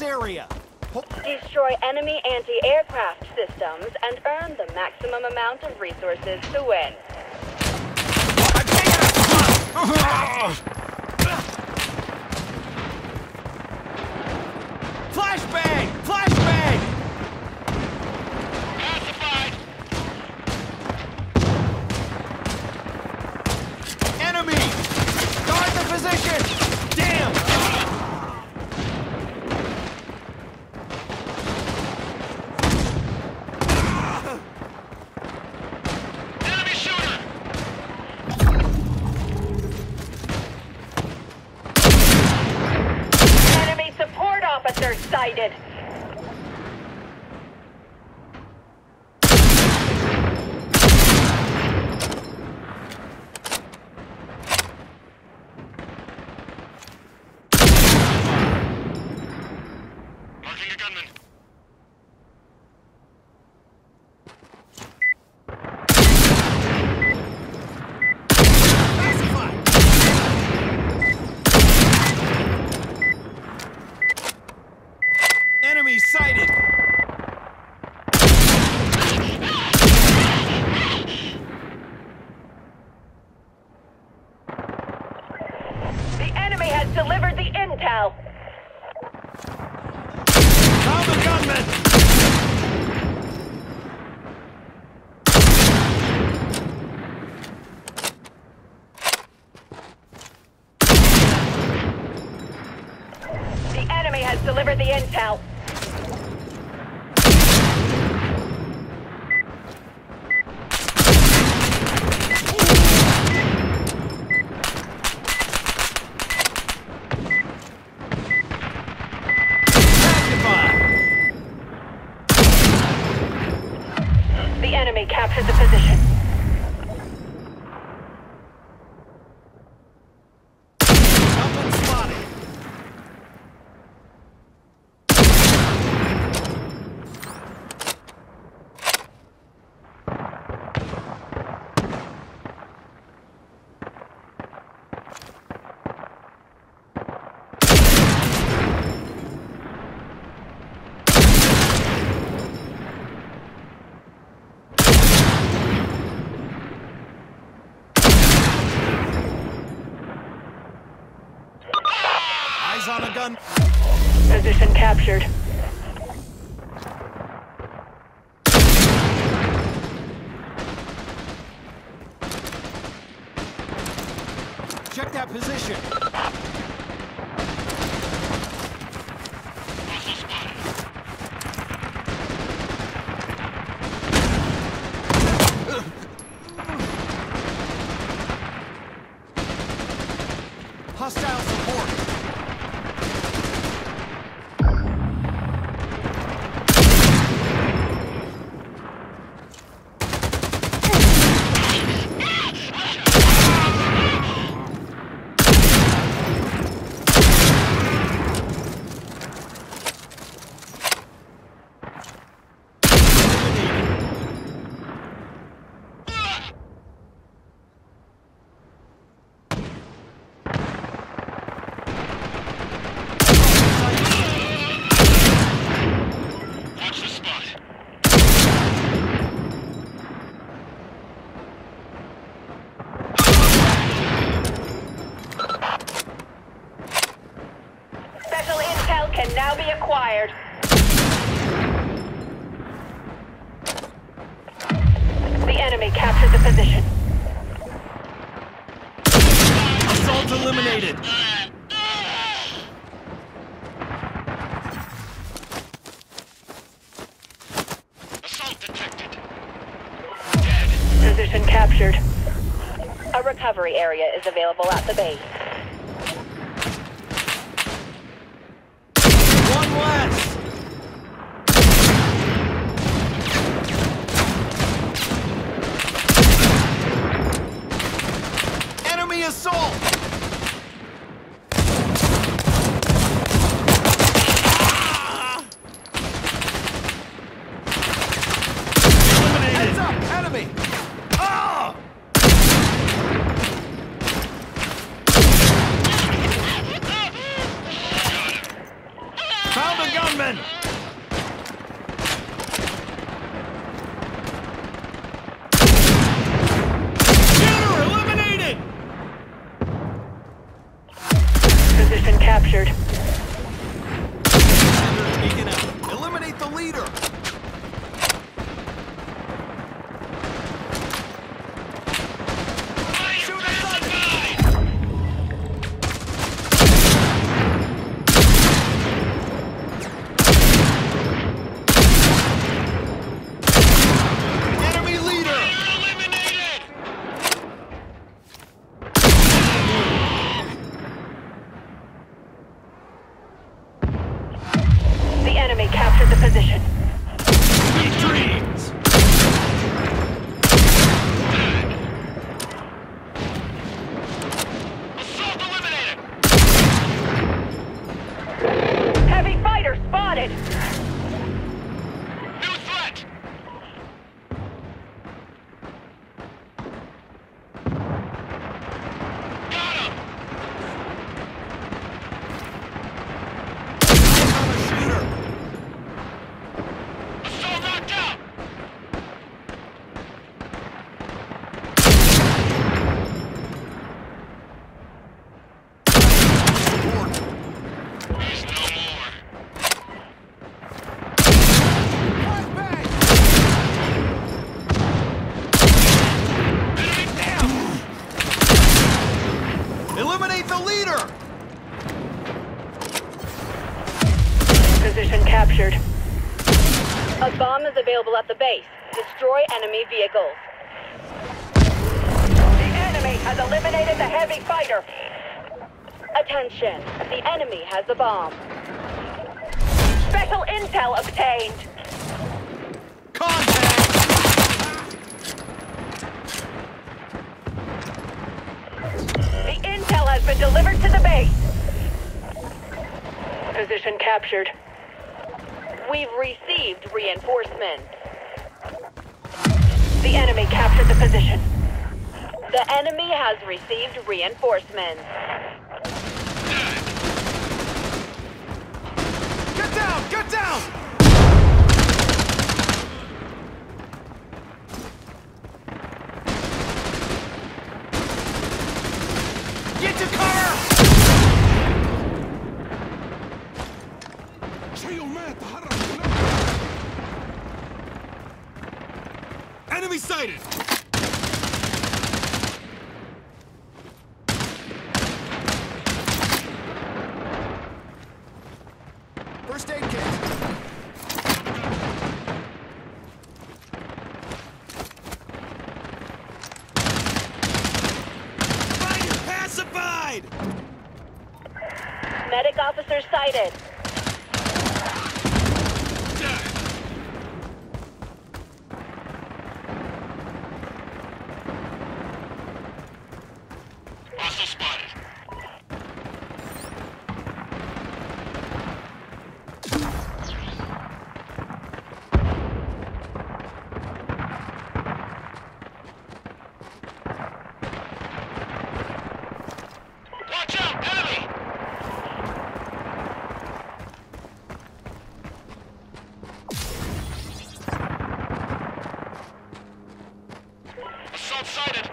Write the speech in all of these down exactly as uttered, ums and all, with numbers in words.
this area. Ho Destroy enemy anti-aircraft systems and earn the maximum amount of resources to win. I'm taking a Flashbang! Flashbang! Pacified! Enemy! Guard the position! Damn! Enemy shooter! Enemy support officer sighted. Marking a gunman. Enemy sighted! The enemy has delivered the intel. Found the gunman! The enemy has delivered the intel. The enemy captured the position. Gunman spotted! Eyes on a gun. Position captured. Check that position. Hostile spotted. Hostile support. Watch the spot. Special intel can now be acquired. The enemy captured the position. Assault eliminated. Assault detected. Position captured. A recovery area is available at the base. One less. Enemy assault. Ah! Eliminated. Heads up, enemy. Ah! Found a gun! bomb is available at the base. Destroy enemy vehicles. The enemy has eliminated the heavy fighter. Attention, the enemy has the bomb. Special intel obtained. Contact! The intel has been delivered to the base. Position captured. We've received reinforcements. The enemy captured the position. The enemy has received reinforcements. Get down! Get down! Get to cover! Enemy sighted! First aid kit. Fire pacified! Medic officer sighted. Hostile spotted. Watch out, enemy! Assault sighted.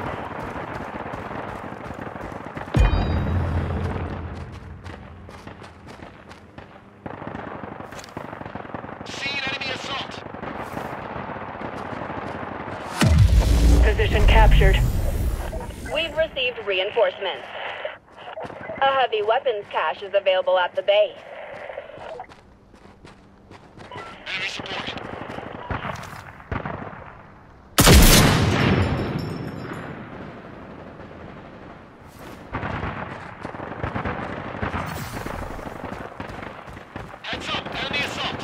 Seen enemy assault. Position captured. We've received reinforcements. A heavy weapons cache is available at the base. Enemy supported. Heads up, enemy assault.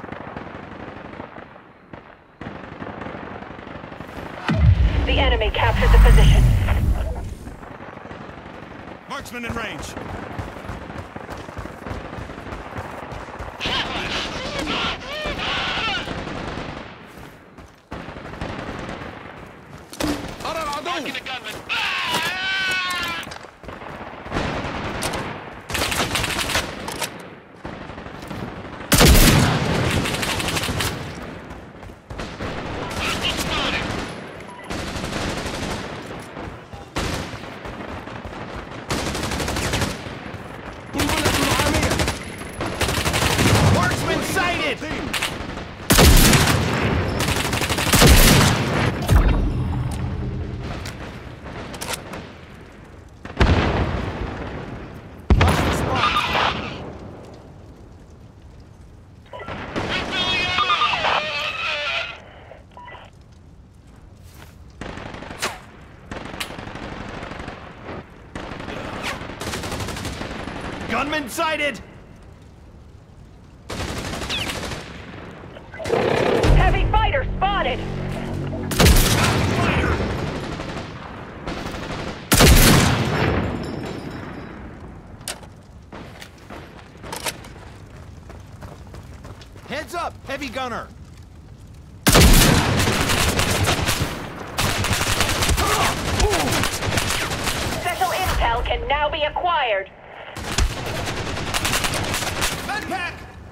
The enemy captured the position. Marksman in range. Marking a gunman. Hostile spotted. Marksman sighted! Gunman sighted! Heavy fighter spotted. Fighter! Heads up, heavy gunner! Special intel can now be acquired. Medpack!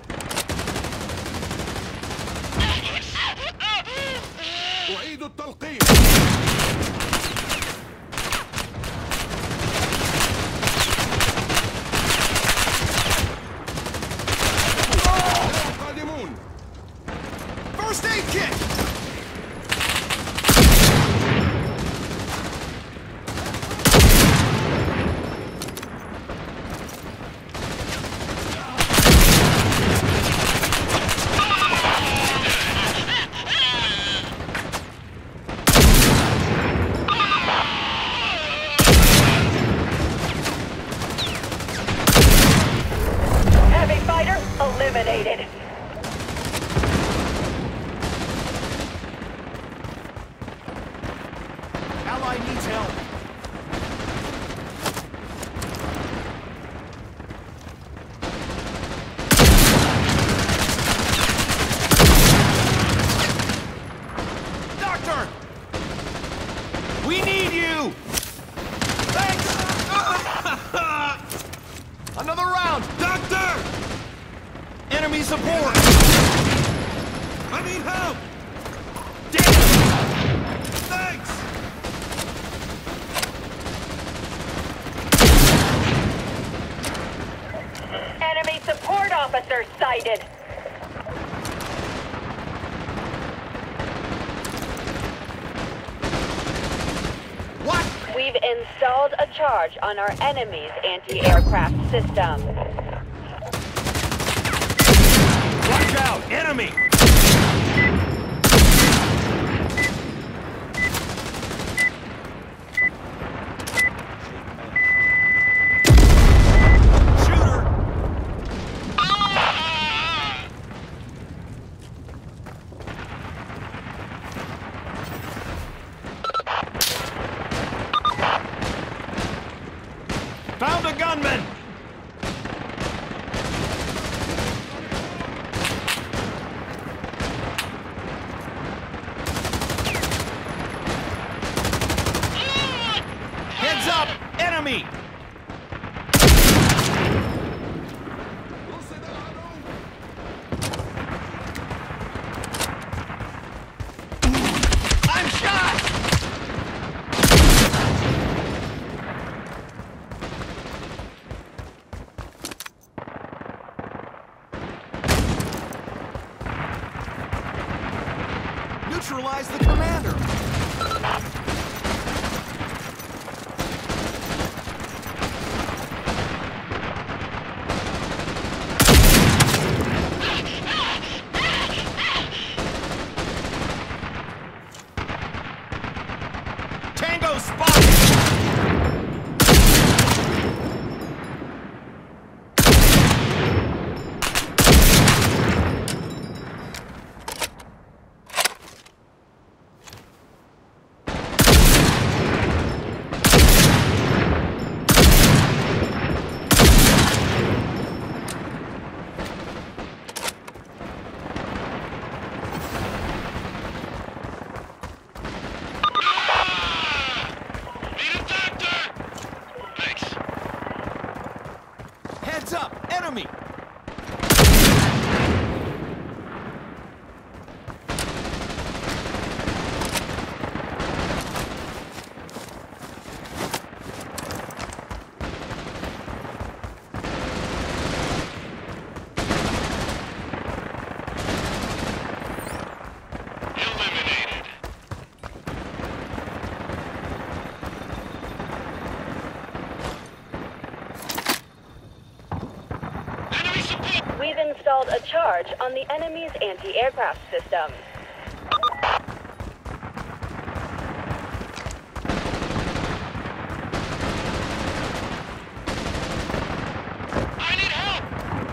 أعيد التلقيم. قادمون. First aid kit! I need help! Damn! Thanks! Enemy support officer sighted. What? We've installed a charge on our enemy's anti-aircraft system. Watch out! Enemy! Shooter! Found a gunman! Heads up! Enemy! I'm shot! Neutralize the commander! Tango spotted! Need a doctor! Thanks. Heads up! Enemy! Eliminated. Enemy support! We've installed a charge on the enemy's anti-aircraft system. I need help!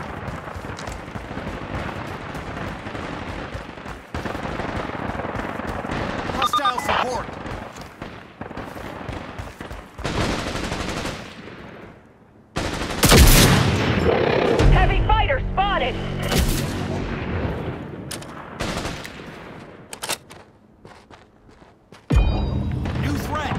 Hostile support! Heavy fighter spotted. New threat!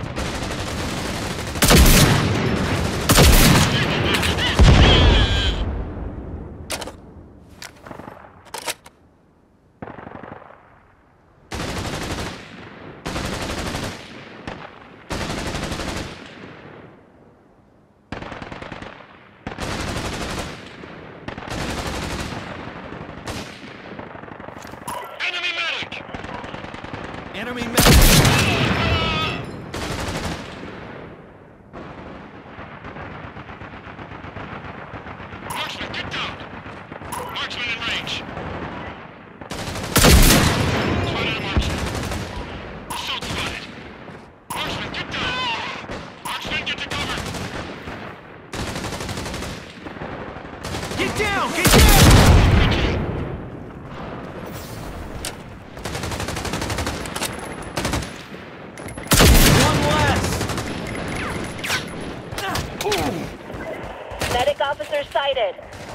Enemy medic! Enemy medic! Marksman, get down! Marksman in range. Spotted a marksman. Assault spotted. Marksman, get down! Marksman, get to cover! Get down! Get down! One less! Medic officer sighted.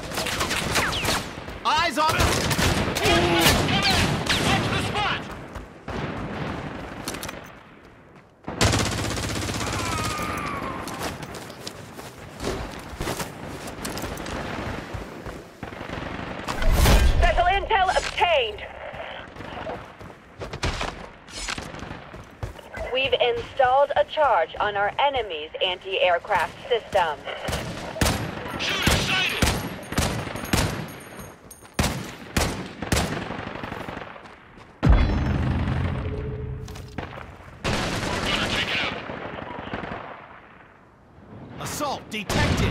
Eyes on it! Come in! Watch the spot! Special intel obtained. We've installed a charge on our enemy's anti-aircraft system. Shooter sighted! Gunner taken out. Assault detected.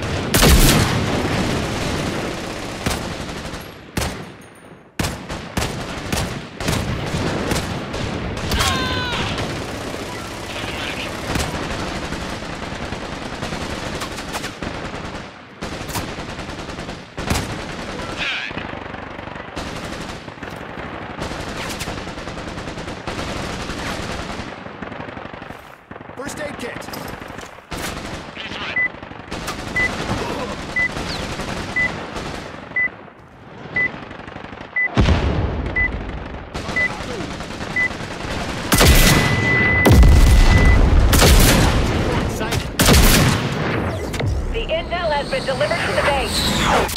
First aid kit. He's right. Sighted. The intel has been delivered to the base.